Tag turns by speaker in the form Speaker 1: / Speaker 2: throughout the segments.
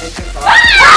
Speaker 1: Take this off.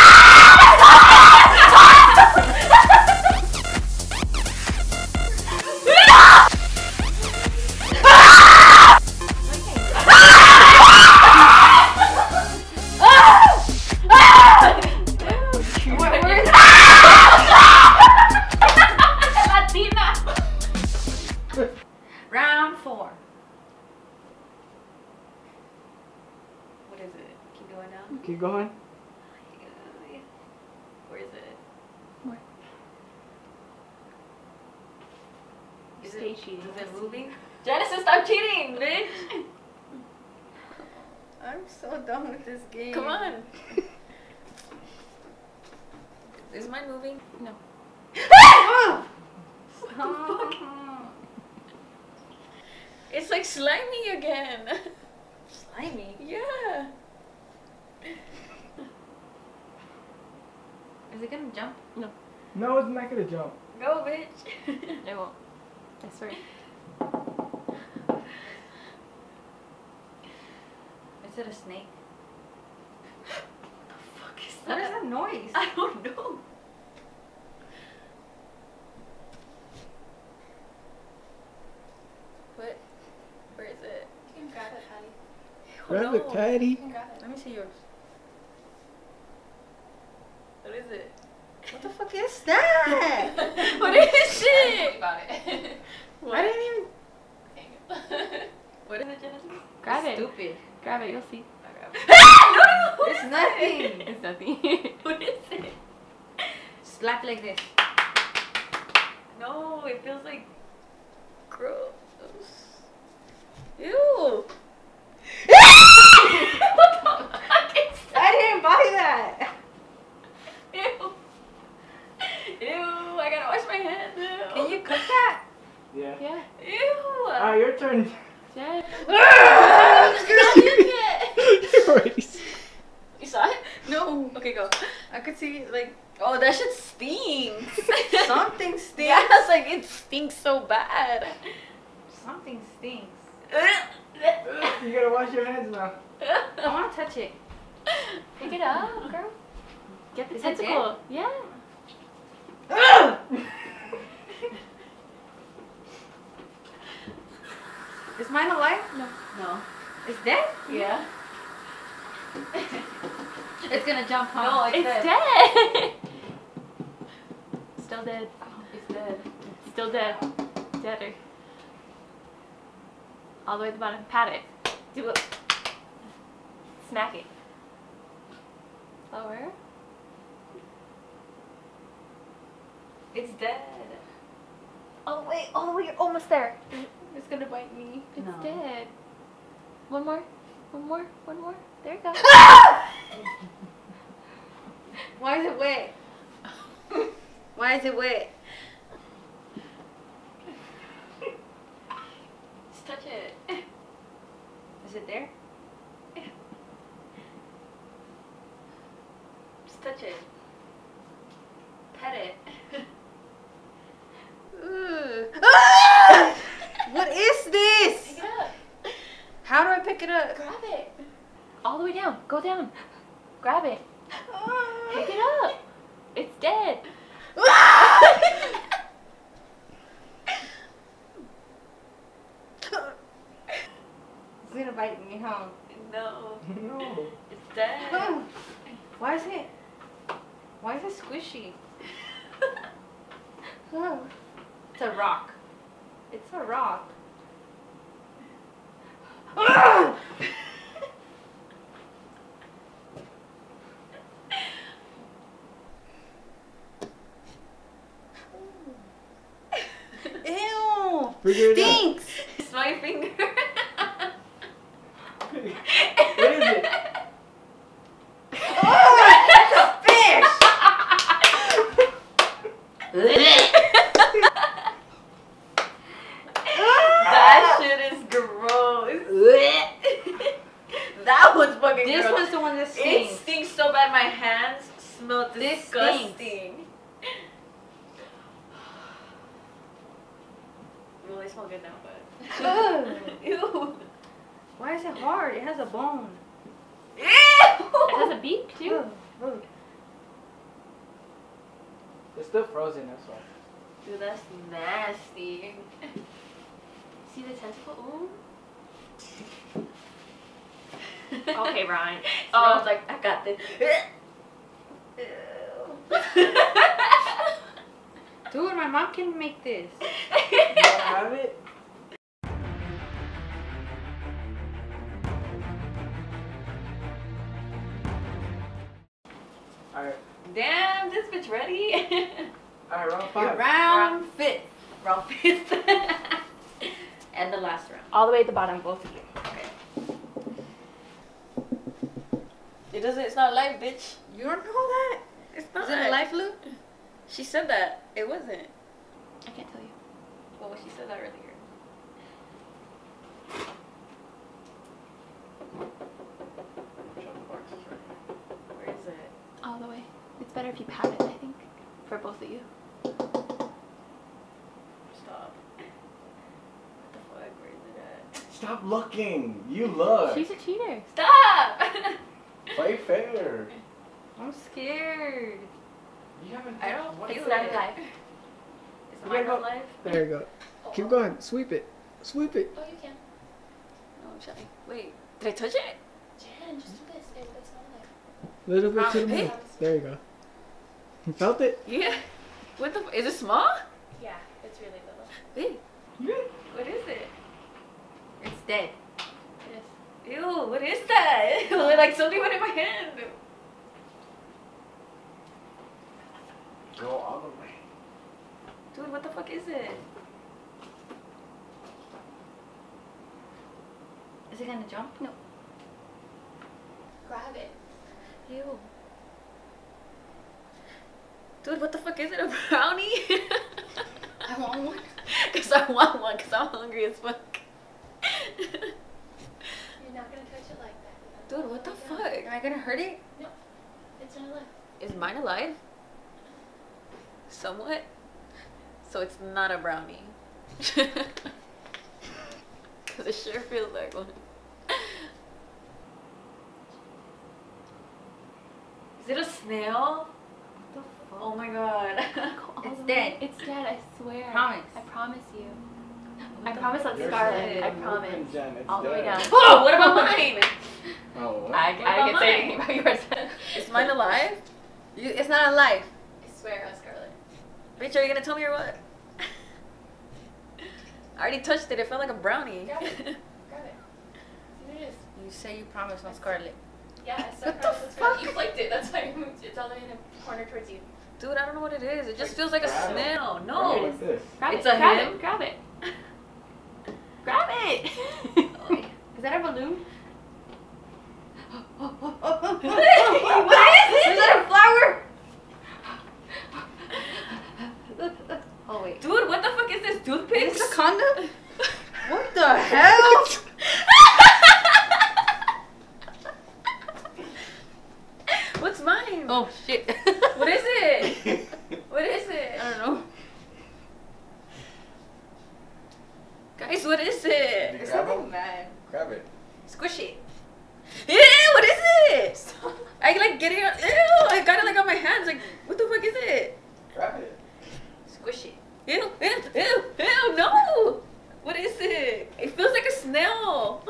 Speaker 2: Round 4. What is it? Keep going down?
Speaker 1: Keep going.
Speaker 2: Where is it?
Speaker 3: Where? Stay cheating.
Speaker 2: Is it moving? Genesis, stop cheating, bitch!
Speaker 4: I'm so done with this game.
Speaker 2: Come on. Is mine moving?
Speaker 3: No.
Speaker 2: It's like slimy again.
Speaker 4: Slimy.
Speaker 2: Yeah. Is it gonna jump?
Speaker 3: No.
Speaker 1: No, it's not gonna jump.
Speaker 2: Go, bitch.
Speaker 3: It won't. I swear.
Speaker 2: Is it a snake? What the fuck is
Speaker 4: What is
Speaker 2: that?
Speaker 4: that noise?
Speaker 2: I don't know. What? Where is it?
Speaker 4: You can grab it, Patty.
Speaker 1: Grab it, Patty.
Speaker 4: You can grab it.
Speaker 2: Let me see yours. What is it?
Speaker 4: What the fuck is that?
Speaker 2: What is it?
Speaker 4: About it.
Speaker 2: What?
Speaker 4: I didn't even.
Speaker 2: What is it, Genesis?
Speaker 3: Grab it.
Speaker 4: Stupid.
Speaker 3: Grab it, you'll see.
Speaker 2: No!
Speaker 4: It's nothing.
Speaker 3: It's nothing.
Speaker 2: What is it?
Speaker 4: Slap like this.
Speaker 2: No, it feels like gross. Ew. What the fuck is
Speaker 4: I didn't buy that.
Speaker 2: Ew. Ew, I gotta wash my hands. Ew.
Speaker 4: Can you cook that?
Speaker 1: Yeah.
Speaker 3: Yeah.
Speaker 2: Ew.
Speaker 1: Alright, your turn.
Speaker 3: Jen.
Speaker 1: You already
Speaker 2: You saw it?
Speaker 4: No.
Speaker 2: Okay, go.
Speaker 4: I could see like
Speaker 2: Oh, that shit stinks.
Speaker 4: something stinks.
Speaker 2: Yeah, it's like it stinks so bad.
Speaker 4: Something stinks.
Speaker 1: You gotta wash your hands now.
Speaker 4: I want to touch it.
Speaker 3: Pick it up, girl. Get the
Speaker 4: Is it
Speaker 3: tentacle. Yeah.
Speaker 4: Is mine alive?
Speaker 3: No.
Speaker 2: No.
Speaker 4: It's dead?
Speaker 2: Yeah.
Speaker 4: It's gonna jump, huh?
Speaker 2: No, it's
Speaker 3: It's
Speaker 2: dead.
Speaker 3: dead. Still dead.
Speaker 2: It's dead.
Speaker 3: Still dead. Deader. All the way at the bottom. Pat it. Do it. Smack it. Slower.
Speaker 2: It's dead.
Speaker 3: All the way. All the way. You're almost there. It's gonna bite me. It's
Speaker 2: No.
Speaker 3: dead. One more. One more. One more. There you go.
Speaker 4: Why is it wet? Why is it wet?
Speaker 2: Just touch it.
Speaker 4: Is it there?
Speaker 2: Just touch it. Pet it.
Speaker 4: What is this?
Speaker 2: Pick it up.
Speaker 4: How do I pick it up?
Speaker 2: Grab it.
Speaker 3: All the way down. Go down. Grab it. Pick it up. It's dead.
Speaker 4: It's gonna bite me, huh?
Speaker 2: No.
Speaker 1: No.
Speaker 2: It's dead.
Speaker 4: Why is it squishy? It's a rock. It's a rock. Ew!
Speaker 1: Figure it out.
Speaker 4: Stinks!
Speaker 2: It's my finger.
Speaker 1: What is it?
Speaker 4: Oh, it's a fish!
Speaker 2: That shit is gross. That one's fucking
Speaker 4: This
Speaker 2: gross.
Speaker 4: one's the one that
Speaker 2: It
Speaker 4: stinks.
Speaker 2: stinks so bad. My hands smell
Speaker 4: This
Speaker 2: disgusting. Well, they smell good now, but
Speaker 4: Ugh.
Speaker 2: ew.
Speaker 4: Why is it hard? It has a bone.
Speaker 2: Ew.
Speaker 3: It has a beak too?
Speaker 1: It's still frozen, that's why.
Speaker 2: Dude, that's nasty.
Speaker 3: See the tentacle? Ooh. Okay, Ryan.
Speaker 2: I was like, I got this.
Speaker 4: Dude, my mom can make this.
Speaker 1: You wanna have it? Alright.
Speaker 2: Damn, this bitch ready.
Speaker 1: Alright, round 5.
Speaker 4: Round fifth.
Speaker 2: Round fifth. And the last round.
Speaker 3: All the way at the bottom, both of you.
Speaker 2: Okay. It's not live, bitch.
Speaker 4: You don't know that?
Speaker 2: It's not.
Speaker 4: Is it a life loop?
Speaker 2: She said that. It wasn't.
Speaker 3: I can't tell you.
Speaker 2: Well, she said that earlier. Where is it?
Speaker 3: All the way. It's better if you pat it, I think. For both of you.
Speaker 2: Stop. What the fuck? Where is it at?
Speaker 1: Stop looking. You look.
Speaker 3: She's a cheater.
Speaker 2: Stop!
Speaker 1: Play fair.
Speaker 4: I'm scared.
Speaker 1: You haven't.
Speaker 2: I don't
Speaker 1: what-
Speaker 2: feel
Speaker 3: It's not
Speaker 2: it.
Speaker 3: alive.
Speaker 2: Is
Speaker 1: You
Speaker 2: mine
Speaker 1: gotta go-
Speaker 2: alive?
Speaker 1: There you go. Keep going. Sweep it. Sweep it.
Speaker 3: Oh, you can.
Speaker 2: No, I'm shy. Wait, did I touch it?
Speaker 3: Jen, just do this. It's not alive.
Speaker 1: Little bit to the
Speaker 2: Hey.
Speaker 1: middle. There you go. You felt it?
Speaker 2: Yeah. What the? Is it small?
Speaker 3: Yeah, it's really little.
Speaker 2: Wait,
Speaker 1: Yeah.
Speaker 2: what is it?
Speaker 4: It's dead.
Speaker 3: It is.
Speaker 2: Ew, what is that? Like something went in my hand.
Speaker 1: Go all the way.
Speaker 2: Dude, what the fuck is it?
Speaker 4: Is it gonna jump?
Speaker 3: No. Grab it.
Speaker 2: Ew. Dude, what the fuck is it? A brownie?
Speaker 3: I want one.
Speaker 2: Cause I want one. Cause I'm hungry as fuck.
Speaker 3: You're not gonna touch it like that.
Speaker 2: Dude, what the fuck?
Speaker 4: Am I gonna hurt it?
Speaker 3: No, it's not alive.
Speaker 2: Is mine alive? Somewhat. So it's not a brownie. Cause it sure feels like one. Is it a snail? What the fuck? Oh my god.
Speaker 4: It's dead.
Speaker 3: It's dead, I swear.
Speaker 4: Promise.
Speaker 3: I promise you. I
Speaker 2: the
Speaker 3: promise on
Speaker 1: You're
Speaker 3: Scarlet.
Speaker 1: saying
Speaker 3: I
Speaker 1: it's
Speaker 3: promise.
Speaker 1: moving, Jen. It's
Speaker 3: All the way
Speaker 1: dead.
Speaker 3: down.
Speaker 2: Oh, what about mine?
Speaker 1: Oh, what?
Speaker 3: I
Speaker 2: about
Speaker 3: can say
Speaker 2: mine?
Speaker 3: anything about yours.
Speaker 2: Is mine alive?
Speaker 4: It's not alive.
Speaker 3: I swear on Scarlet.
Speaker 2: Bitch, are you gonna tell me or what? I already touched it. It felt like a brownie.
Speaker 3: Grab it. Grab it. See what it is.
Speaker 4: You say you promise on Scarlet.
Speaker 3: Yeah, I said
Speaker 2: What the
Speaker 3: promise on Scarlet.
Speaker 2: fuck?
Speaker 3: You flicked it. That's why it moved. It's all the way in the corner towards you.
Speaker 2: Dude, I don't know what it is. It just feels like a
Speaker 1: Grab it.
Speaker 2: snail.
Speaker 1: Grab it
Speaker 2: No.
Speaker 1: like this.
Speaker 3: Grab
Speaker 2: It's
Speaker 3: it.
Speaker 2: a
Speaker 3: Grab
Speaker 2: him?
Speaker 3: it. Grab it. Grab it.
Speaker 4: Is that a balloon?
Speaker 2: What is
Speaker 4: Is that a flower?
Speaker 3: Oh wait.
Speaker 2: Dude, what the fuck is this? Toothpaste?
Speaker 4: Is this a condom? What the hell?
Speaker 2: What's mine?
Speaker 4: Oh shit.
Speaker 2: What is it? What is it?
Speaker 4: I don't know.
Speaker 2: Guys, what is
Speaker 1: Did
Speaker 2: it?
Speaker 1: you grab it?
Speaker 4: bad.
Speaker 1: Grab it.
Speaker 2: Squish it. Ew, what is it? I like get it on. Ew, I got it like on my hands. Like, what the fuck is it?
Speaker 1: Grab it.
Speaker 2: Squish it. Ew, ew, ew, ew, no. What is it? It feels like a snail.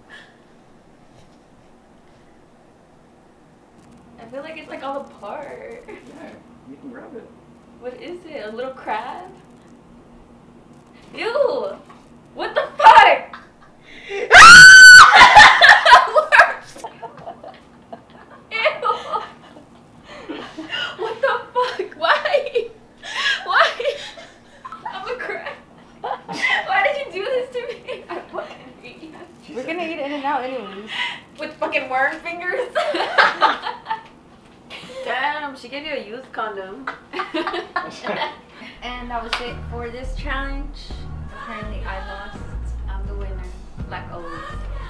Speaker 2: I feel like it's like all apart.
Speaker 1: Yeah, you can grab it.
Speaker 2: What is it? A little crab? Ew! What the fuck? Worse. Ew! What the fuck? Why? Why? I'm a crab. Why did you do this to me? I fucking hate you.
Speaker 4: We're gonna eat In and Out anyways.
Speaker 2: With fucking worm fingers. Damn, she gave you a used condom.
Speaker 4: And that was it for this challenge. Apparently I lost. I'm the winner. Like always.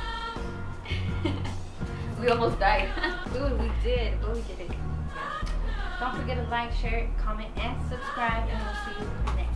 Speaker 2: We almost died.
Speaker 4: Dude, we did, but we did it. Don't forget to like, share, comment, and subscribe, and we'll see you next